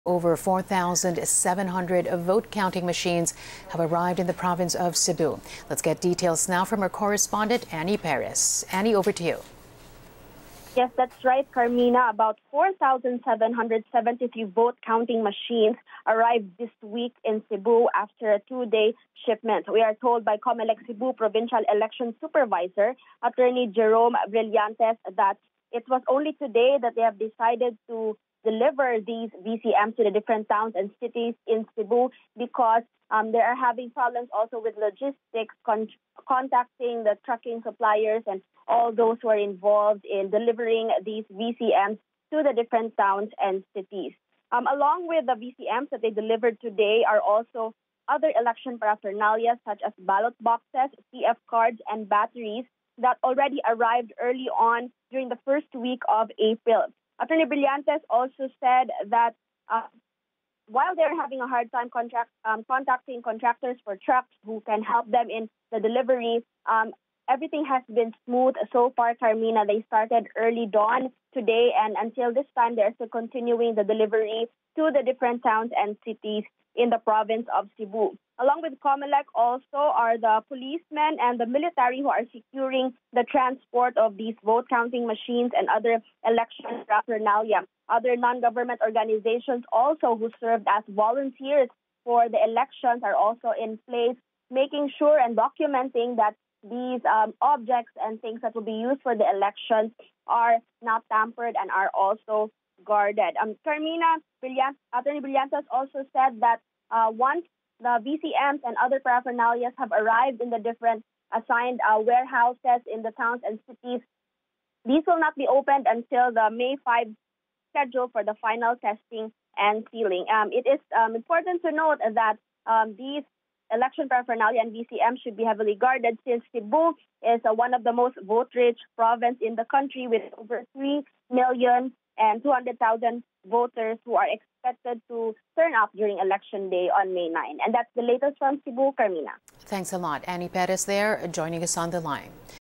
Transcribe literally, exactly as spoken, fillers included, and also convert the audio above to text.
Over four thousand seven hundred vote-counting machines have arrived in the province of Cebu. Let's get details now from our correspondent, Annie Perez. Annie, over to you. Yes, that's right, Carmina. About four thousand seven hundred seventy-three vote-counting machines arrived this week in Cebu after a two-day shipment. We are told by COMELEC Cebu Provincial Election Supervisor, Attorney Jerome Brillantes, that it was only today that they have decided to deliver these V C Ms to the different towns and cities in Cebu because um, they are having problems also with logistics, con contacting the trucking suppliers and all those who are involved in delivering these V C Ms to the different towns and cities. Um, along with the V C Ms that they delivered today are also other election paraphernalia such as ballot boxes, C F cards, and batteries that already arrived early on during the first week of April. Attorney Brillantes also said that uh, while they're having a hard time contract, um, contacting contractors for trucks who can help them in the delivery, um, everything has been smooth so far, Carmina. They started early dawn today, and until this time, they're still continuing the delivery to the different towns and cities in the province of Cebu. Along with COMELEC also are the policemen and the military who are securing the transport of these vote-counting machines and other election paraphernalia. Other non-government organizations also who served as volunteers for the elections are also in place, making sure and documenting that these um, objects and things that will be used for the elections are not tampered and are also guarded. Um, Carmina, Brillant, Attorney Brillantes also said that uh, once the V C Ms and other paraphernalias have arrived in the different assigned uh, warehouses in the towns and cities, these will not be opened until the May fifth schedule for the final testing and sealing. Um, it is um, important to note that um, these election paraphernalia and V C Ms should be heavily guarded since Cebu is uh, one of the most vote-rich province in the country with over three million and two hundred thousand voters who are expected to turn up during election day on May ninth. And that's the latest from Cebu, Carmina. Thanks a lot. Annie Perez there joining us on the line.